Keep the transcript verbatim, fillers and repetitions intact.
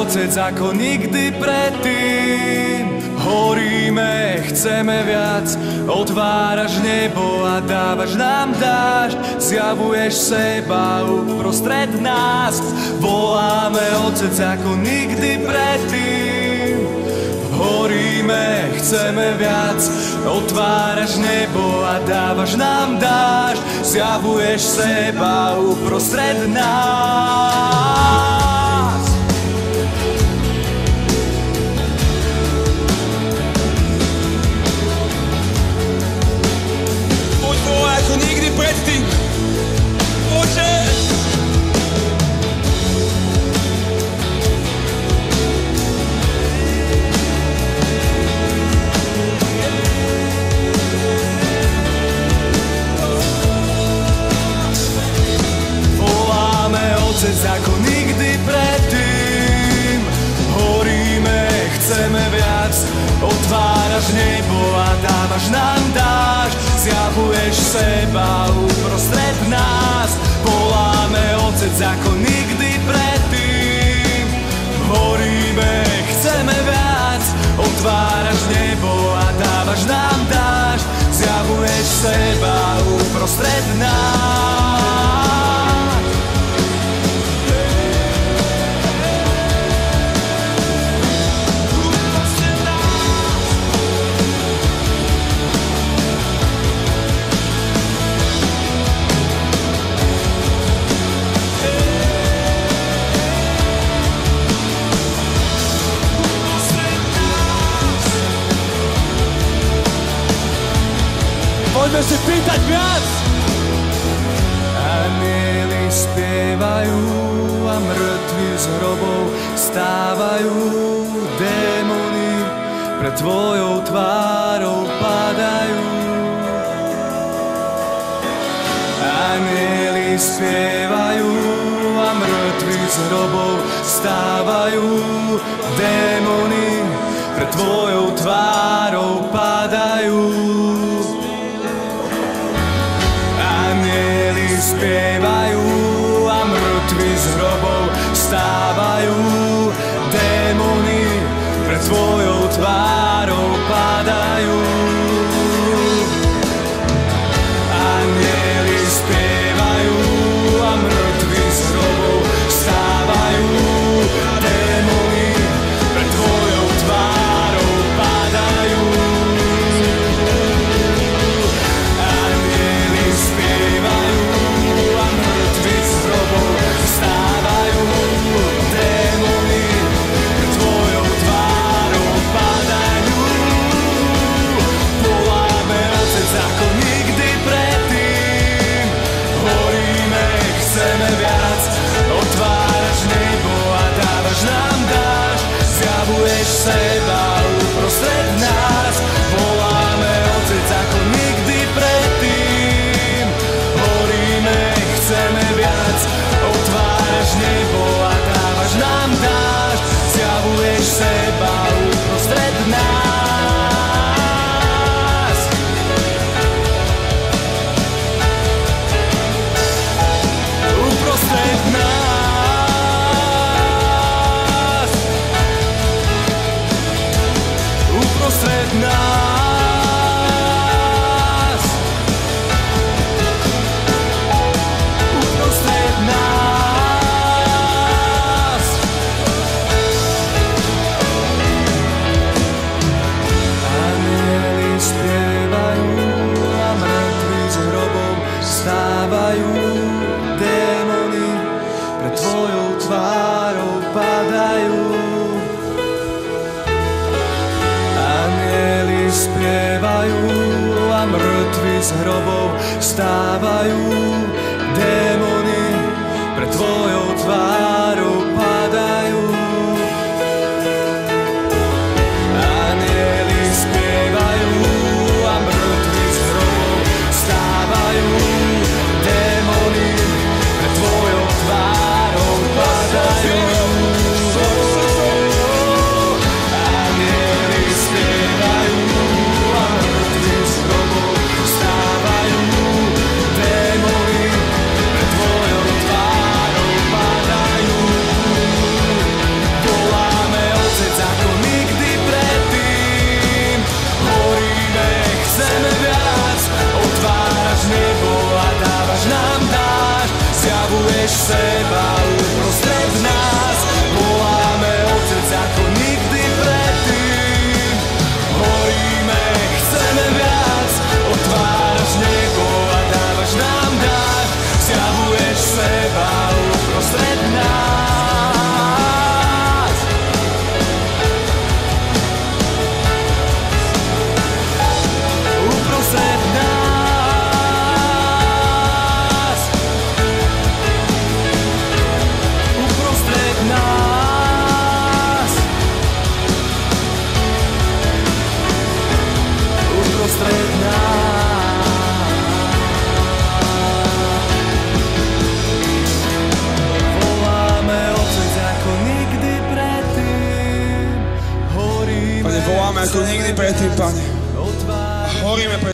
Otec ako nikdy predtým. Horíme, chceme viac, otváraš nebo a dávaš nám dážď. Zjavuješ seba uprostred nás, voláme Otec ako nikdy predtým. Horíme, chceme viac, otváraš nebo a dávaš nám dážď. Zjavuješ seba uprostred nás. Ako nikdy predtým. Bože! Voláme Otec ako nikdy predtým. Horíme, chceme viac, otváraš nebo a dávaš nám dážď. Zjavuješ seba uprostred nás, voláme Otec ako nikdy predtým. Horíme, chceme viac, otváraš nebo a dávaš nám dážď. Zjavuješ seba uprostred nás. Poďme si pýtať viac! Anjeli spievajú a mŕtvi z hrobov stávajú. Démoni pred tvojou tvárou padajú. Anjeli spievajú a mŕtvi z hrobov stávajú. Démoni pred tvojou tvárou padajú. Anjeli spievajú a mŕtvi z hrobov stávajú. Démoni pred tvojou tvárou padajú. Anjeli spievajú a mŕtvi z hrobov stávajú. Démoni pred tvojou tvárou padajú. Seba uprostred nás, voláme Otec ako nikdy predtým. Horíme, chceme viac, otváraš nebo a dávaš nám dážď. Zjavuješ seba uprostred nás. Uprostred nás. Uprostred nás. Uprostred nás. Anjeli spievajú a mŕtvi z hrobov stávajú. Démoni pred tvojou tvárou padajú. Anjeli spievajú a mŕtvi z hrobov stávajú. Démoni pred tvojou tvárou padajú. Anjeli spievajú a mŕtvi z hrobov stávajú. Démoni pred tvojou tvárou padajú. Démoni pred tvojou tvárou padajú. Pane, voláme ako nikdy predtým, Pane. A horíme pred